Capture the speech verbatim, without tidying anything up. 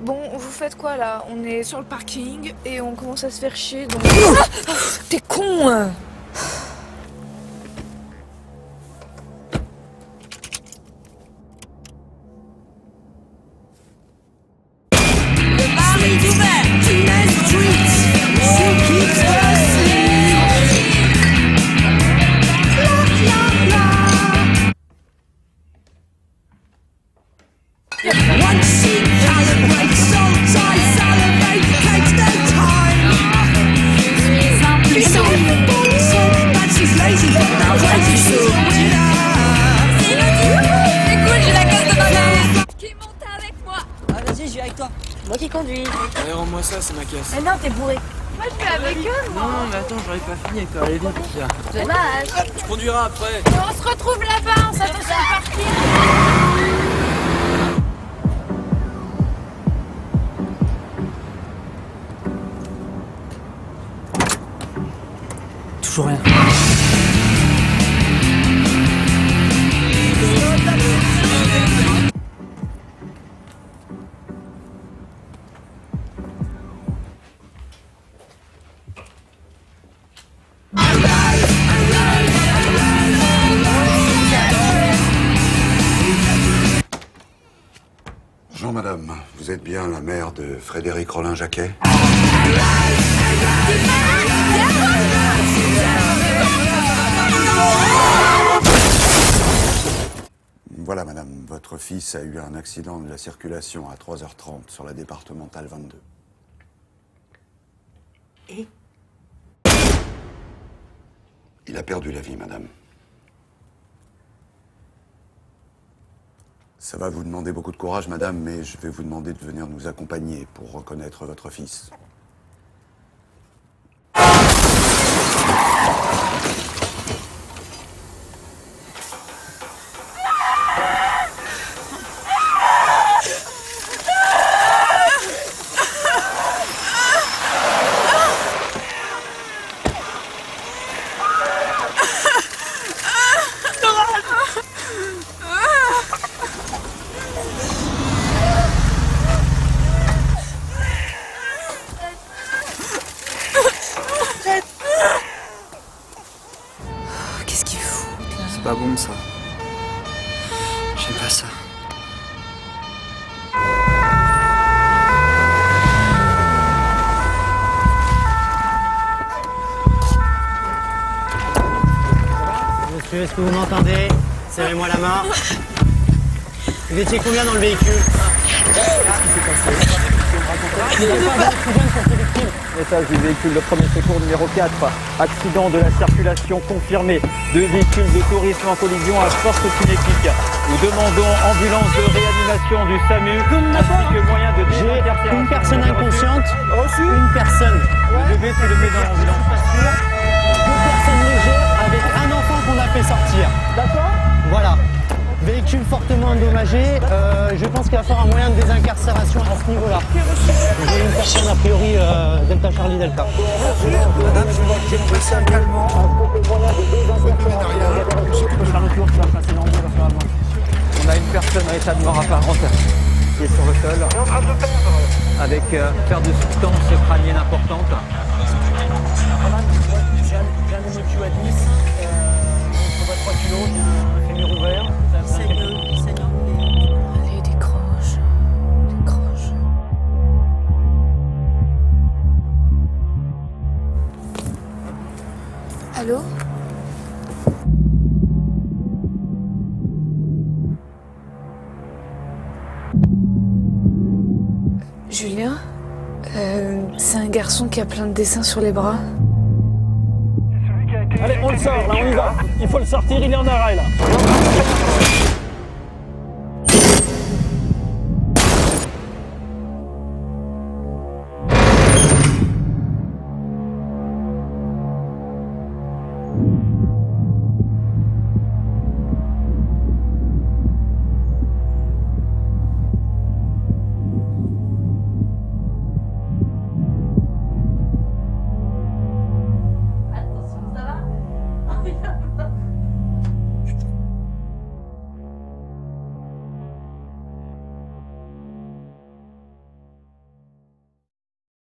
Bon, vous faites quoi là? On est sur le parking et on commence à se faire chier donc... Ah, t'es con hein. Le bar est ouvert. Teenage streets. She keeps us One sheet calibrates, soul ties salivate, takes no time. It's all the bullshit, but she's lazy, but now crazy, she's a winner. Écoute, j'ai la casse de ma mère qui monte avec moi. Ah vas-y, je vais avec toi. Moi qui conduis. Allez, rends-moi ça, c'est ma caisse. Mais non, t'es bourré. Moi, je vais avec eux, moi. Non, mais attends, j'aurais pas fini avec toi. Allez, vite, tiens. Dommage. Tu conduiras après. Et on se retrouve là-bas, on s'attend sur le parking. Toujours rien. Bonjour madame, vous êtes bien la mère de Frédéric Rollin-Jacquet? Voilà madame, votre fils a eu un accident de la circulation à trois heures trente sur la départementale vingt-deux. Et? Il a perdu la vie madame. Ça va vous demander beaucoup de courage, madame, mais je vais vous demander de venir nous accompagner pour reconnaître votre fils. Qu'est-ce qu'il fout là? C'est pas bon, ça. J'aime pas ça. Monsieur, est-ce que vous m'entendez? Serrez-moi la main. Vous étiez combien dans le véhicule? Qu'est-ce qui s'est passé? Vous n'avez pas d'oxygène pour ces victimes? Message du véhicule de premier secours numéro quatre. Accident de la circulation confirmé. Deux véhicules de tourisme en collision à force cinétique. Nous demandons ambulance de réanimation du SAMU ainsi que moyen de désinterfération. Une personne inconsciente, une personne. Vous devez te lever dans l'ambulance. Deux personnes légères avec un enfant qu'on a fait sortir. D'accord. Voilà. Véhicule fortement endommagé. Euh, je pense qu'il va falloir un moyen de désincarcération à ce niveau-là. J'ai une personne a priori euh, Delta Charlie Delta. Madame, je vois que j'ai trouvé ça calmement. On a une personne en état de mort apparente qui est sur le sol. Avec euh, perte de substance crânienne importante. J'ai un hémocu à dix, on va trois kilos, un fémur ouvert. Allez, décroche. Décroche. Allô? Julien? Euh, c'est un garçon qui a plein de dessins sur les bras. Allez, on le sort, là, on y va. Il faut le sortir, il est en arrêt, là.